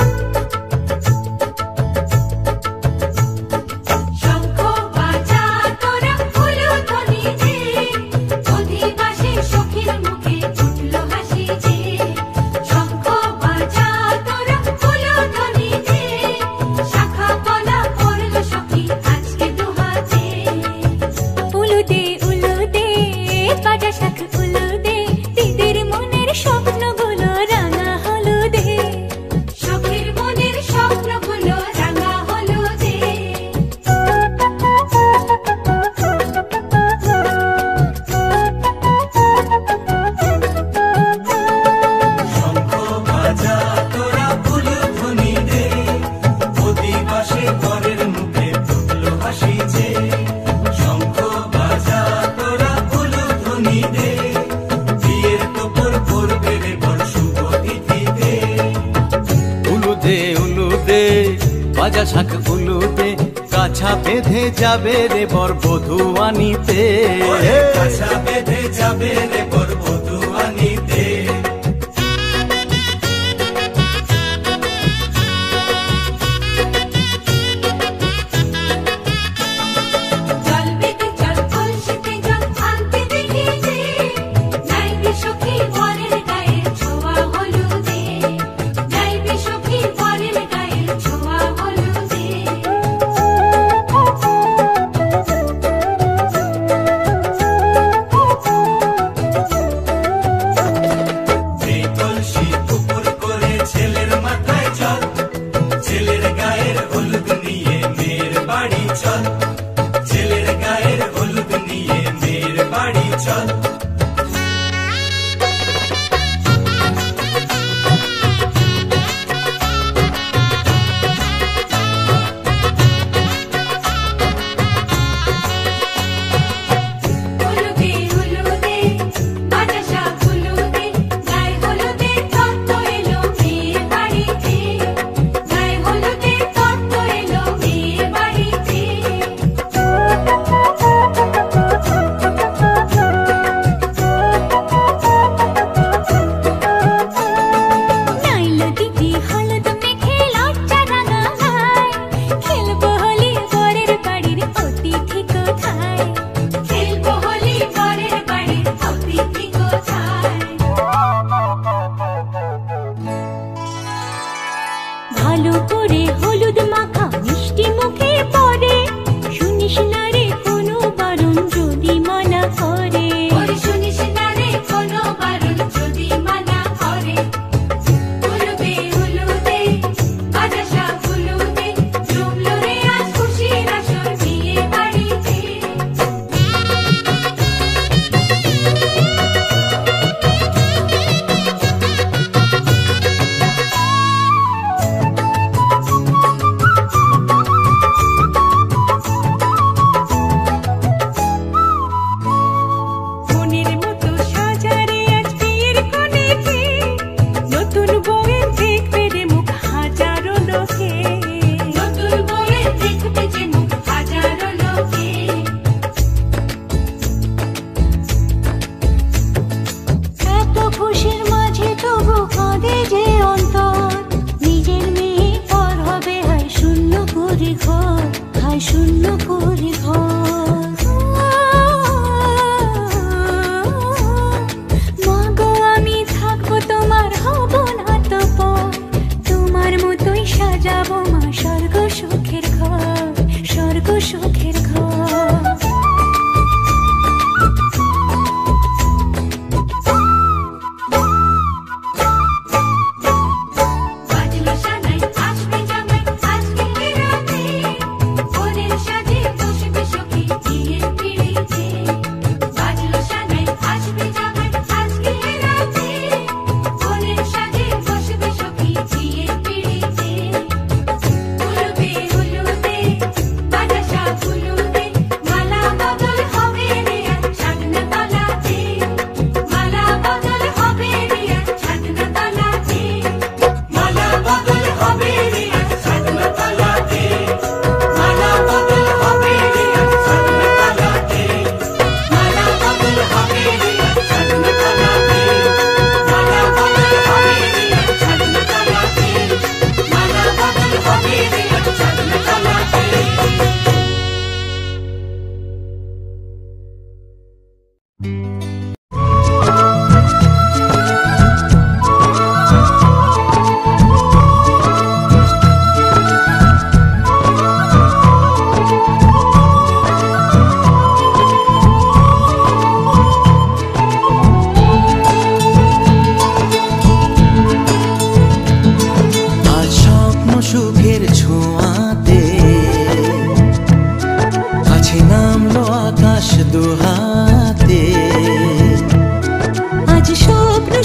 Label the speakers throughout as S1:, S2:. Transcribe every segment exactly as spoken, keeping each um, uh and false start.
S1: বাজা শাঁখ উলুতে কাছা বেঁধে যাবে রে বর বধূ আনিতে,
S2: কাছা বেঁধে যাবে রে বর বধূ আনিতে।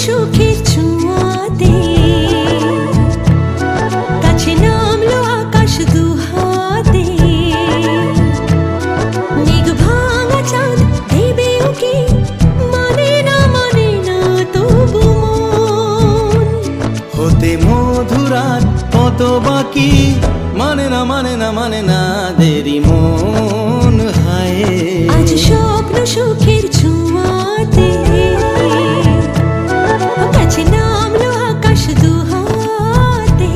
S3: সুখের ছোঁয়াতে কাছে নামলো আকাশ দুহাতে মেঘ ভাঙা চাঁদ দেবে ওকে মানে না মানে না তবু মন
S1: হতে মধুরাত কত বাকি মানে না মানে না মানে না দেরি মন হায়
S3: আজ স্বপ্ন সুখের ছোঁয়াতে কাছে নামলো আকাশ দুহাতে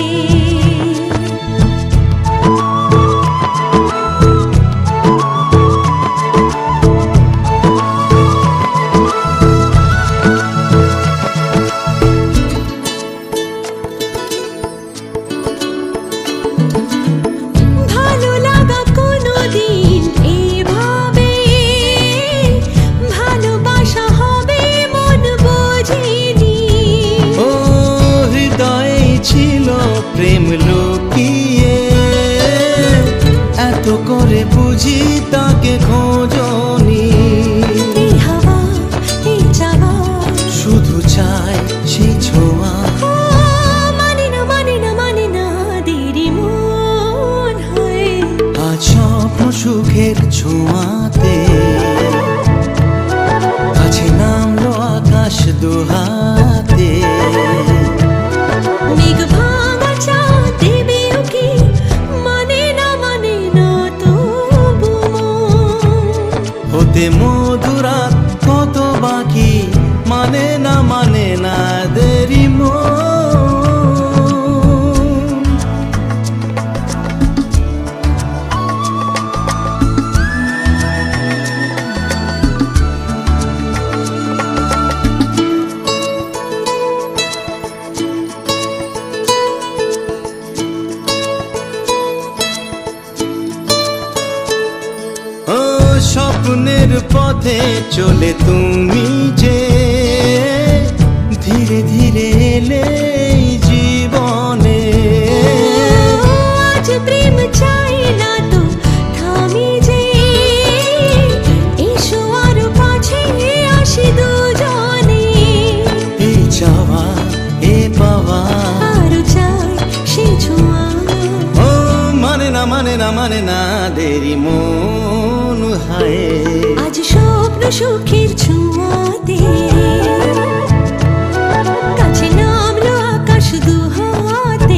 S3: ভালো লাগা কোনোদিন এভাবে ভালোবাসা হবে মন বোঝেনি
S1: ও হৃদয়ে ছিল প্রেম লুকিয়ে এত করে বুঝি তাকে খোঁজনি
S3: এই হাওয়া এই চাওয়া
S1: শুধু চাই সেই ছোঁয়া
S3: ও মানে না মানে না মানে না দেরি মন হয়
S1: আজ স্বপ্ন সুখের ছোঁয়াতে কাছে নামলো আকাশ দুহাতে
S3: মেঘ ভাঙা চাঁদ দেবে ওকে মানে না মানে না তবু মন
S1: হতে মধুরাত কত বাকি মানে না মানে না দেরি মন ও স্বপ্নের পথে চলে তুমি যে ধীরে ধীরে এলে এই জীবনে
S3: আজ প্রেম চাই না তো থামি যে এসো আরো কাছে আসি দুজনে
S1: এই চাওয়া এ পাওয়া
S3: আরো চাই সে ছোঁয়া
S1: ও মানে না মানে না মানে না দেরি মন হায়
S3: আজ স্বপ্ন সুখের ছোঁয়াতে কাছে নামলো আকাশ দুহাতে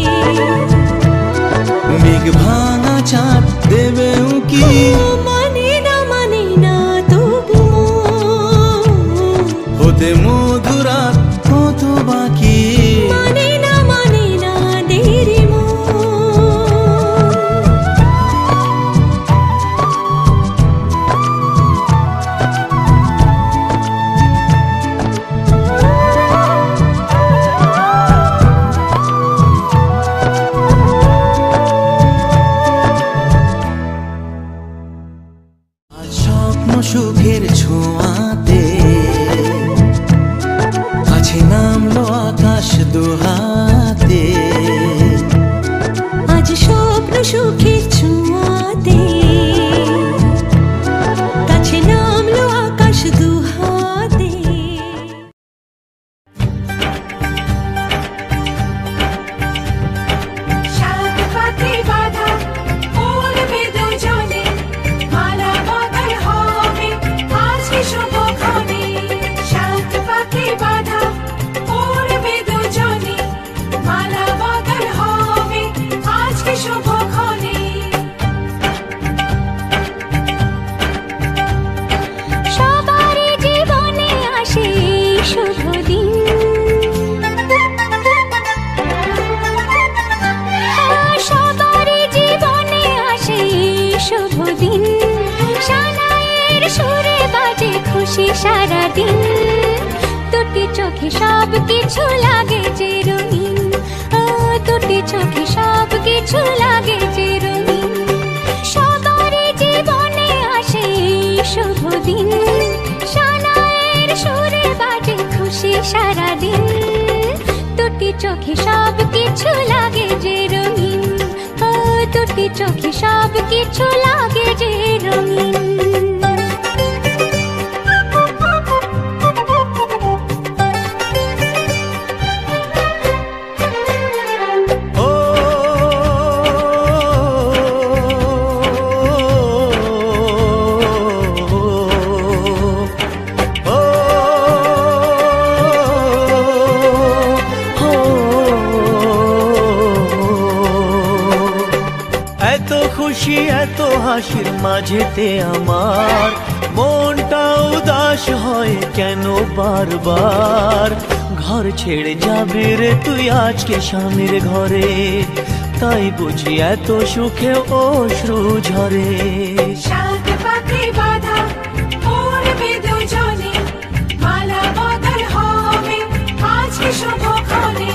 S1: মেঘ ভাঙা চাঁদ দেবে উকি
S3: ও মানে না মানে না তবু মন
S1: হতে মধুরাত কত বাকি
S3: মানে না মানে না দেরি মন
S1: আজ স্বপ্ন সুখের ছোঁয়াতে কাছে নামলো আকাশ দুহাতে
S3: আজ স্বপ্ন সুখের ছোঁয়াতে কাছে নামলো আকাশ দুহাতে
S4: সাত পথে বাধা পড়বে দুজনে মালা বদল হবে আজকে শুভক্ষণে সাত পথে বাধা পড়বে দুজনে মালা বদল হবে আজকে শুভক্ষণে সবারই জীবনে আসে শুভ দিন সবারই জীবনে আসে শুভ দিন সানাইয়ের সুরে বাজে খুশি সারাদিন দুটি চোখে সব কিছু লাগে যে রঙিন দুটি চোখে সব কিছু লাগে যে রঙিন সবারই জীবনে আসে শুভ দিন সানাইয়ের সুরে বাজে খুশি সারাদিন দুটি চোখে সব কিছু লাগে যে রঙিন দুটি চোখে সব কিছু লাগে যে রঙিন
S1: হাসির মাঝেতে আমার মনটা উদাস হয় কেন বারবার। ঘর ছেড়ে যাবে রে তুই আজকে স্বামীর ঘরে, তাই বুঝি এত সুখে অশ্রু ঝরে।
S5: সাত পাকে বাঁধা পড়বে দুজনে, মালা বদল হবে আজকে শুভক্ষণে।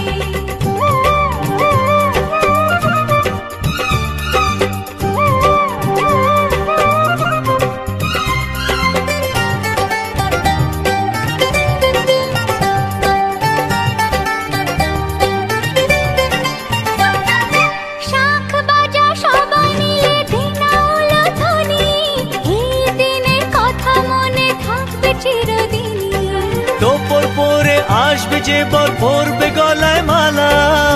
S1: তোপর পরে আসবে যে বর পরবে গলায় মালা,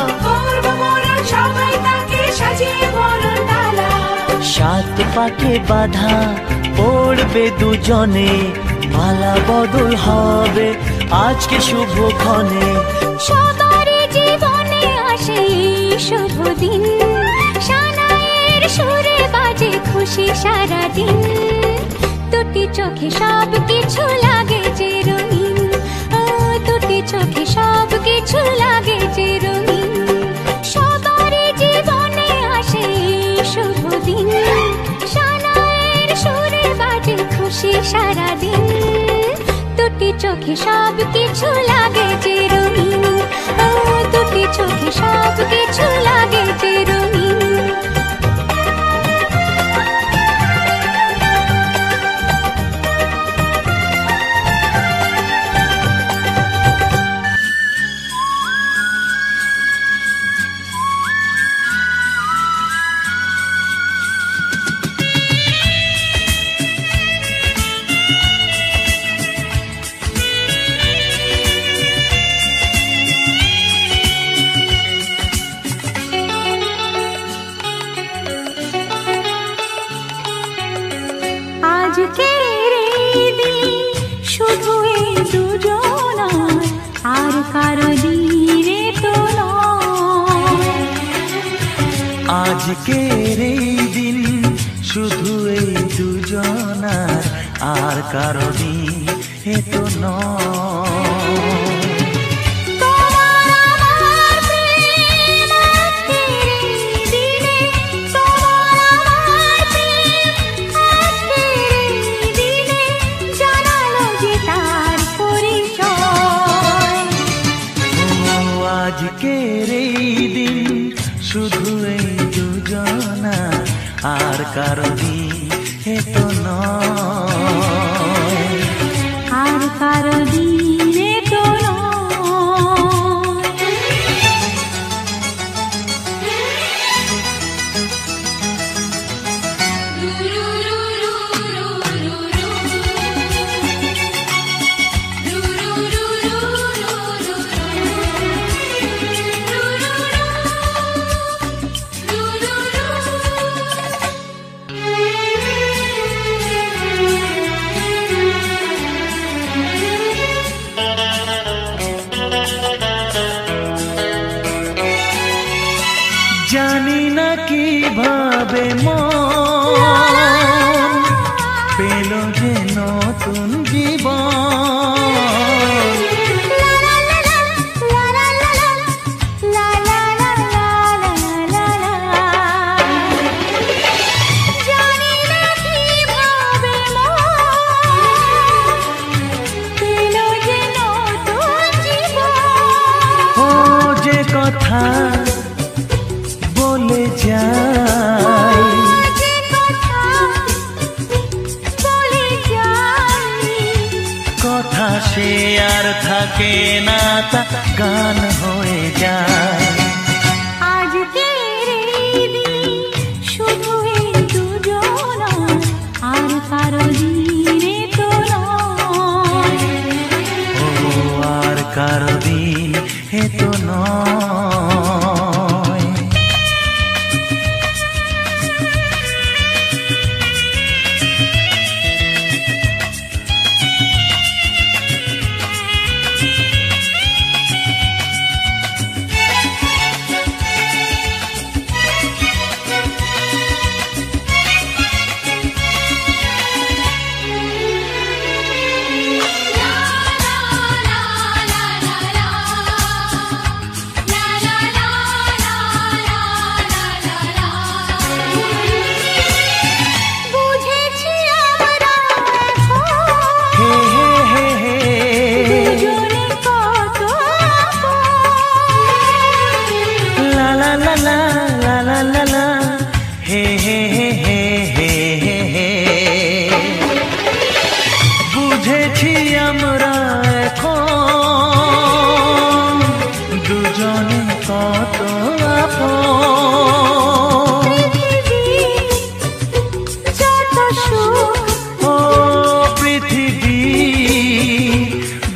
S5: সবাই তাকে সাজিয়ে বরণ ডালা।
S1: সাত পাকে বাঁধা পড়বে দুজনে, মালা বদল হবে আজকে শুভক্ষণে।
S4: সবার জীবনে আসে এই শুভ দিন, সানাইয়ের সুরে বাজে খুশি সারাদিন। দুটি চোখে সব কিছু লাগে যে রঙিন, দুটি চোখে সব কিছু লাগে যে রঙিন। সবার জীবনে আসে এই শুভ দিন, সানাইয়ের সুরে বাজে খুশি সারাদিন। দুটি চোখে সব কিছু লাগে যে রঙিন, দুটি চোখে সব কিছু লাগে যে রঙিন। আজকের এই দিন শুধু এই দুজনার, আর কারো দিনে তো নয়।
S1: আজকের এই দিন শুধু এই দুজনার, আর কারো দিন এ তো নয়। আজকের এই দিন শুধু এই দুজনা, আর কারো দিন এ তো নয়,
S4: আর কারো দিনে তো নয়।
S1: জানি না কিভাবে মন পেল যে নতুন জীবন। ও যে কথা বলে যাই, কথা সে আর থাকে না, তা গান হয়ে যায়।
S4: আজকের এই দিন শুধু এই দুজনার, আর কারো দিনে তো নয়।
S1: ও আর কারো দিন এ তো নয়।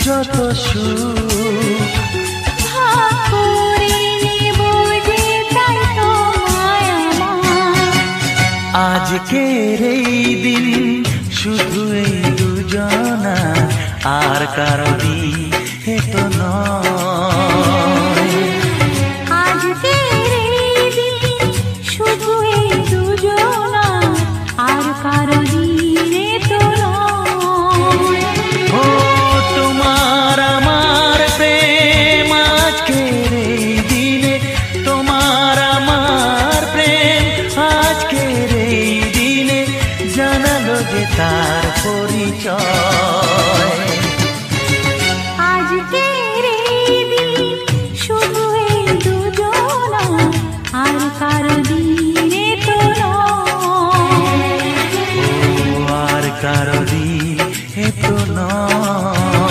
S1: যত সুখ
S4: ভাগ করে নেব যে তাই তো মায়া আমার।
S1: আজকের এই দিন শুধু এই দুজনা, আর কারো দিন তো নয়।
S4: আজকের এই দিন শুধু এই দুজনা, আর কারো দিনে তো নয়।
S1: ও তোমার আমার প্রেম আজকের এই দিনে, তোমার আমার প্রেম আজকের এই দিনে জানালো যে তার পরিচয়।
S4: আজকের এই দিন শুধু এই দুজনা, আর কারো দিনে তো নয়।
S1: ও আর কারো দিনে তো নয়।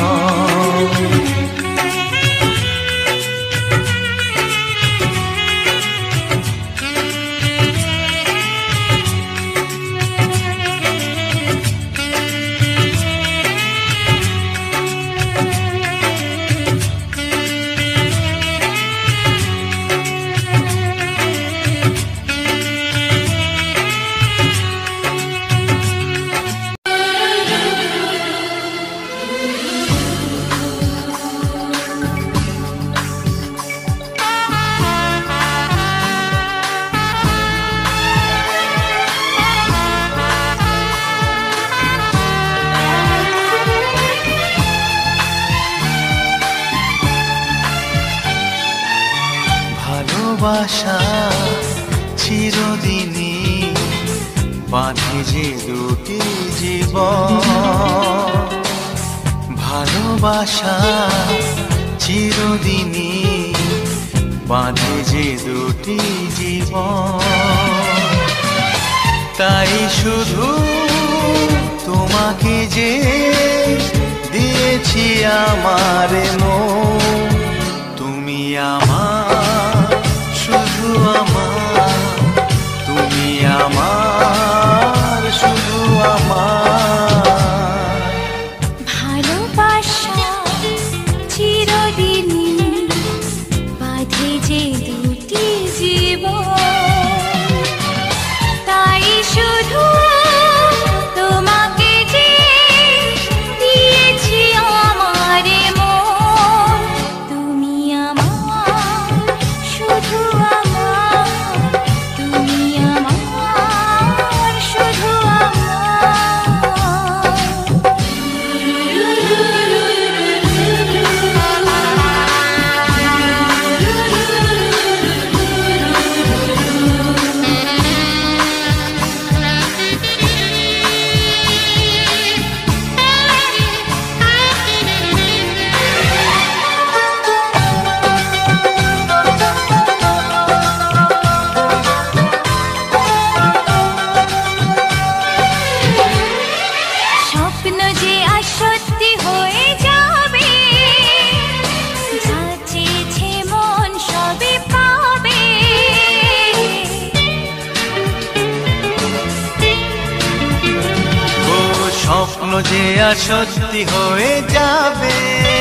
S1: ভালোবাসা চিরদিনই বাঁধে যে দুটি জীবন। ভালোবাসা চিরদিনই বাঁধে যে দুটি জীবন। তাই শুধু তোমাকে যে দিয়েছি আমার মন, তুমি আমার শুধু আমার, তুমি আমার শুধু আমার।
S4: ভালোবাসা চিরদিনই বাঁধে যে দুটি জীবন। তাই শুধু তোমাকে যে দিয়েছি আমার মন, তুমি আমার শুধু আমার, তুমি আমার শুধু স্বপ্ন যে আজ সত্যি হয়ে যাবে, যা চেয়েছে মন সবই পাবে।
S1: ও স্বপ্ন যে আজ সত্যি হয়ে যাবে,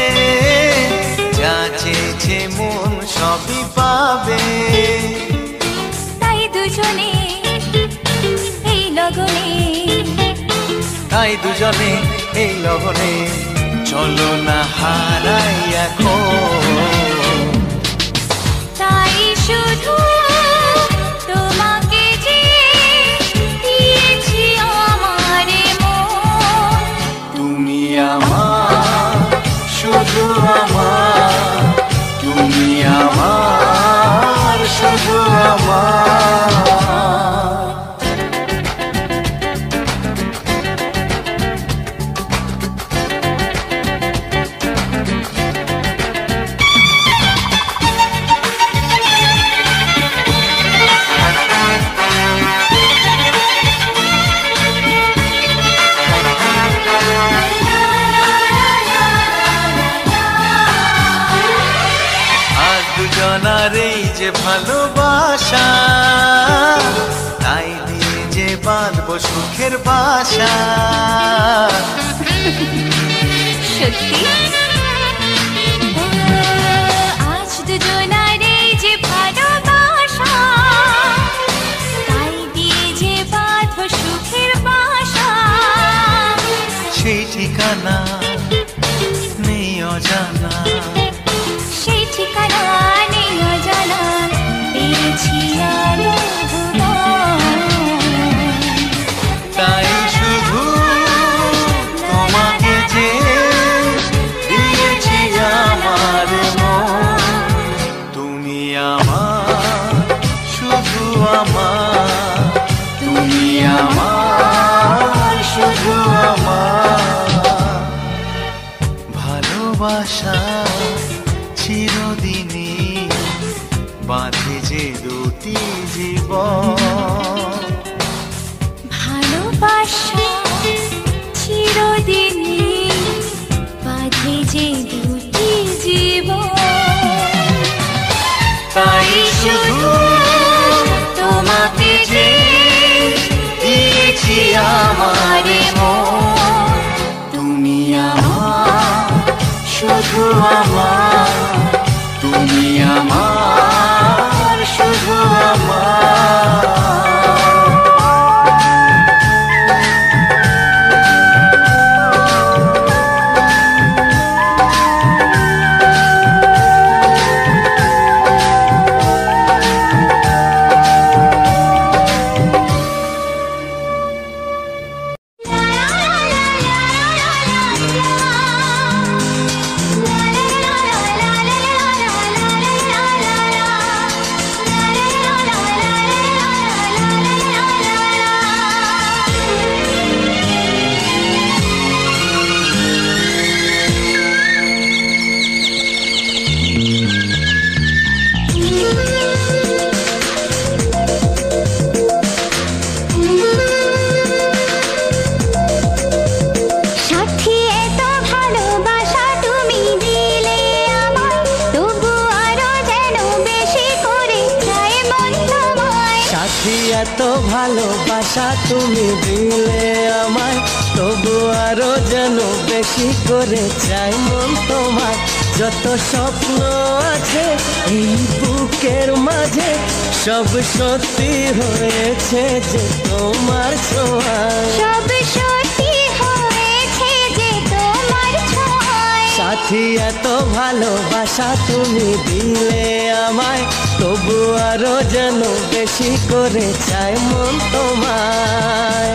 S1: যা চেয়েছে মন সবই পাবে।
S4: তাই দুজনে এই লগনে,
S1: তাই দুজনে এই লগনে চলো না হারাই এখন।
S4: তাই শুধু তোমাকে যে দিয়েছি আমার মন,
S1: তুমি আমার শুধু আমার, তুমি আমার শুধু আমার। দুজনার এই যে ভালোবাসা, তাই দিয়ে যে বাঁধবো সুখের বাসা।
S4: সত্যি
S1: ভালোবাসা চিরদিনই বাঁধে যে দুটি জীবন।
S3: ভালোবাসা চিরদিনই বাঁধে যে দুটি জীবন।
S1: তাই শুধু তোমাকে যে দিয়েছি আমার মন, তুমি আমার, শুধু আমার, তুমি আমার, শুধু আমার। এত ভালোবাসা তুমি দিলে আমায়, তবু আরো যেন বেশি করে চাই মন তোমায়। যত স্বপ্ন আছে এই বুকের মাঝে, সব সত্যি হয়েছে যে তোমার ছোঁয়ায়,
S3: সব সত্যি হয়েছে যে তোমার ছোঁয়ায়।
S1: সাথী এত ভালোবাসা তুমি দিলে আমায়, তবু আরো যেন বেশি করে চাই মন তোমায়।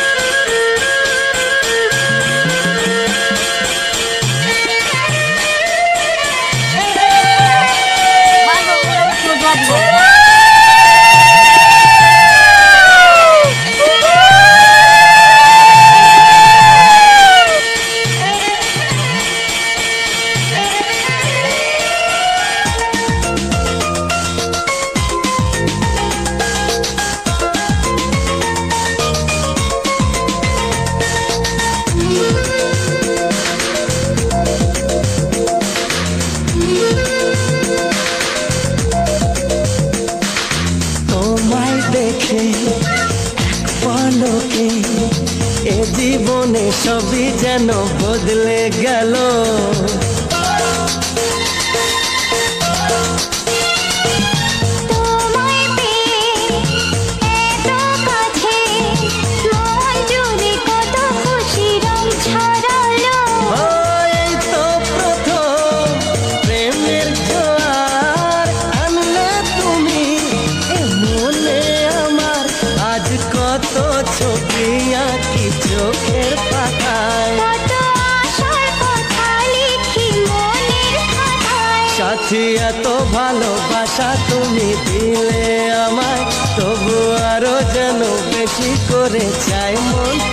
S1: পলকে এ জীবনে সবই যেন বদলে গেল,
S3: তোমায় পেয়ে এত কাছে মন জুড়ে কত খুশি রং ছড়ালো।
S1: এই তো প্রথম প্রেমের জোয়ার আনলে তুমি এ মনে আমার, আজ কত ছবি আঁকি চোখের পাতায়,
S3: কত আশার কথা লিখি মনের খাতায়।
S1: সাথী এত ভালোবাসা তুমি দিলে আমায়, তবু আরো যেন বেশি করে চাই মন